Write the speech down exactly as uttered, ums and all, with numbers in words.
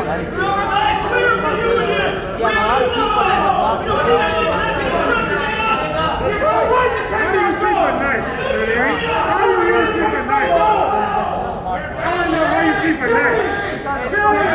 Yeah, a lot of people that have lost their connection. How do you sleep at night, Larry? How do you really sleep at night? I don't know how you sleep at night.